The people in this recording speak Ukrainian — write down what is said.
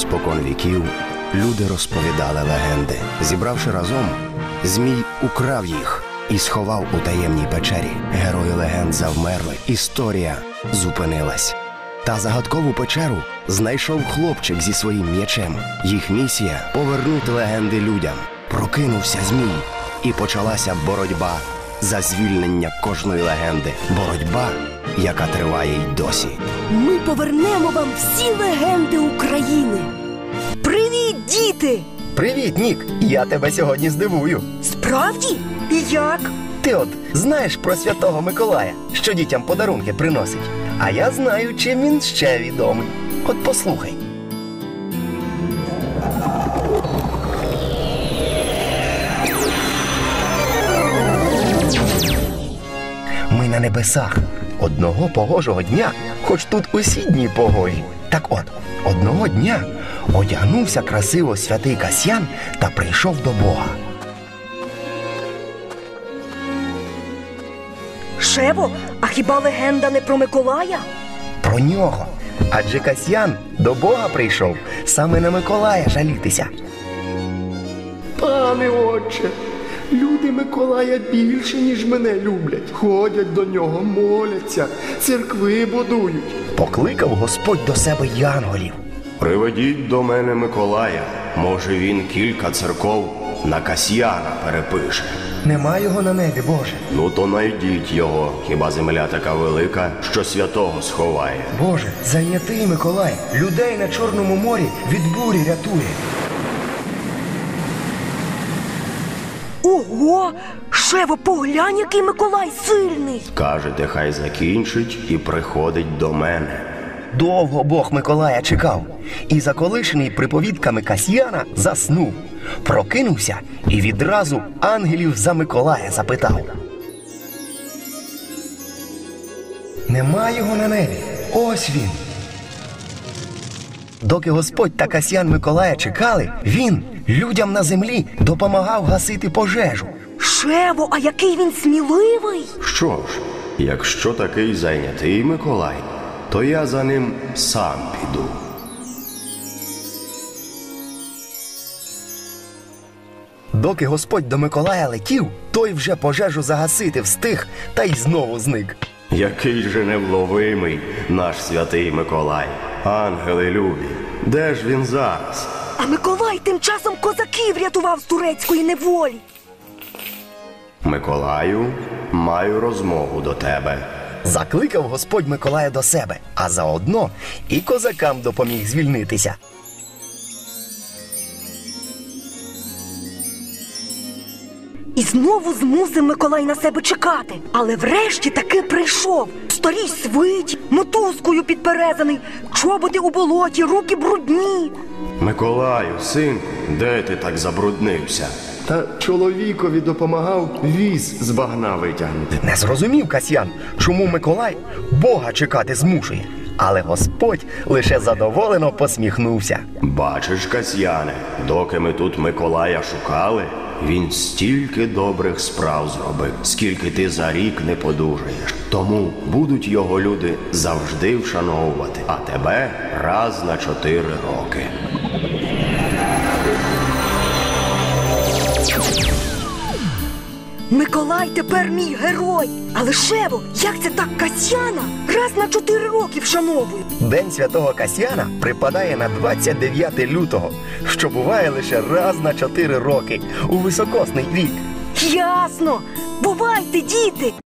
Спокон віків люди розповідали легенди. Зібравши разом, Змій украв їх і сховав у таємній печері. Герої легенд завмерли, історія зупинилась. Та загадкову печеру знайшов хлопчик зі своїм м'ячем. Їх місія – повернути легенди людям. Прокинувся Змій, і почалася боротьба за звільнення кожної легенди. Боротьба, яка триває й досі. Ми повернемо вам всі легенди України. Привіт, діти! Привіт, Нік! Я тебе сьогодні здивую. Справді? І як? Ти от знаєш про Святого Миколая, що дітям подарунки приносить? А я знаю, чим він ще відомий. От послухай. Ми на небесах. Одного погожого дня, хоч тут усі дні погожі. Так от, одного дня одягнувся красиво святий Касьян та прийшов до Бога. Шево, а хіба легенда не про Миколая? Про нього. Адже Касьян до Бога прийшов саме на Миколая жалітися. Пане отче, люди Миколая більше, ніж мене люблять. Ходять до нього, моляться, церкви будують. Покликав Господь до себе янголів. Приведіть до мене Миколая. Може, він кілька церков на Касьяна перепише. Нема його на небі, Боже. Ну то найдіть його. Хіба земля така велика, що святого сховає? Боже, зайнятий Миколай людей на Чорному морі від бурі рятує. Ого! Шево, поглянь, який Миколай сильний! Кажете, хай закінчить і приходить до мене. Довго Бог Миколая чекав, і заколишений приповідками Касьяна заснув. Прокинувся і відразу ангелів за Миколая запитав. Нема його на небі, ось він. Доки Господь та Касьян Миколая чекали, він людям на землі допомагав гасити пожежу. Шево, а який він сміливий! Що ж, якщо такий зайнятий Миколай, то я за ним сам піду. Доки Господь до Миколая летів, той вже пожежу загасити встиг та й знову зник. Який же невловимий наш святий Миколай. Ангели любі, де ж він зараз? А Миколай тим часом козаків рятував з турецької неволі. Миколаю, маю розмову до тебе. Закликав Господь Миколая до себе, а заодно і козакам допоміг звільнитися. І знову змусив Миколай на себе чекати. Але врешті таки прийшов. Старій свиті, мотузкою підперезаний, чоботи у болоті, руки брудні. Миколаю, синку, де ти так забруднився? Та чоловікові допомагав віз з багна витягнути. Не зрозумів Касьян, чому Миколай Бога чекати змушує. Але Господь лише задоволено посміхнувся. Бачиш, Касьяне, доки ми тут Миколая шукали, він стільки добрих справ зробив, скільки ти за рік не подужаєш. Тому будуть його люди завжди вшановувати, а тебе раз на 4 роки. Миколай тепер мій герой. Але Шево, як це так Касьяна раз на 4 роки вшановують? День святого Касьяна припадає на 29 лютого, що буває лише раз на 4 роки у високосний вік. Ясно! Бувайте, діти!